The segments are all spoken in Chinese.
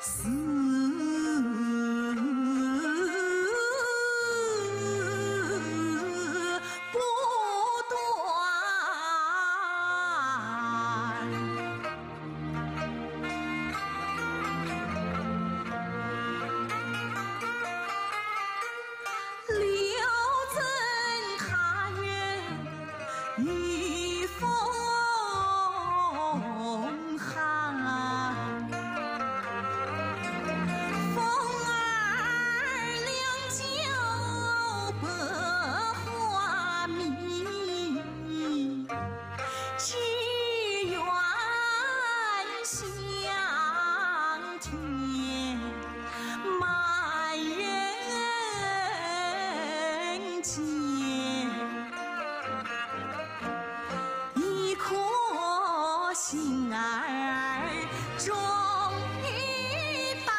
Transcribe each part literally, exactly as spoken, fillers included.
心儿终于到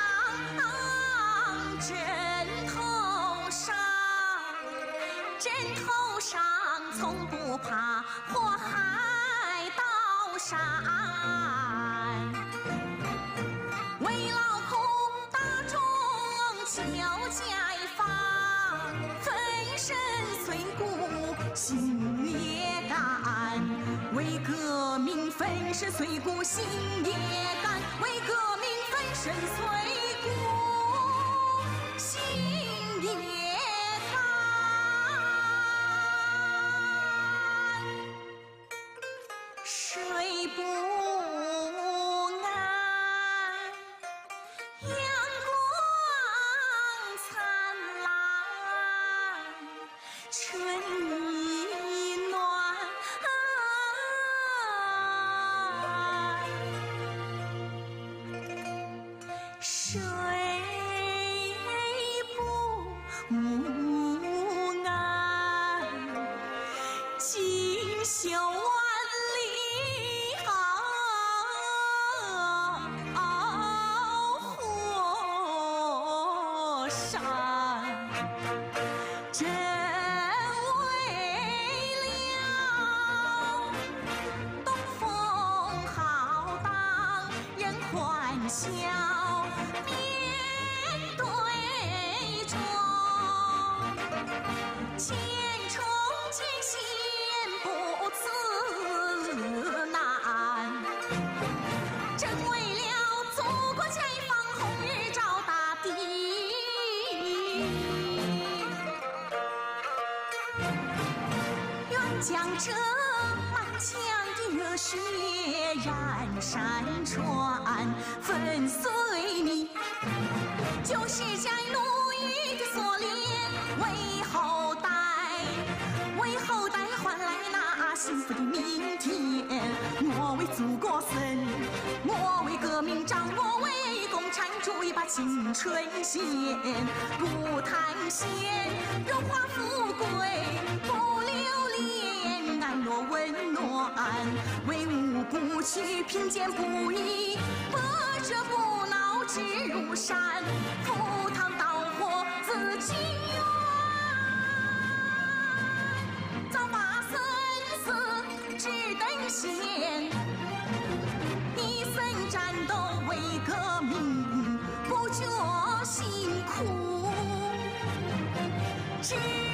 枕头上，枕头上从不怕祸害刀山。为劳苦大众求解放，粉身碎骨心也甘。为革命粉身碎骨心也甘，为革命粉身碎骨心也甘。睡不安，阳光灿烂，春意暖。睡不安，锦绣万里河山，真为了东风浩荡人欢笑。千重艰险不自难，正为了祖国解放红日照大地。愿将这满腔的热血燃山川，粉碎你就是在奴役的锁链，为后代，为后代换来那幸福的明天。我为祖国生，我为革命长，我为共产主义把青春献。不贪仙，荣华富贵不留恋，安乐温暖。为无辜去贫贱不义，不折不挠直如山。赴汤蹈火自己愿，早把生死只等闲。一生战斗为革命，不觉辛苦。只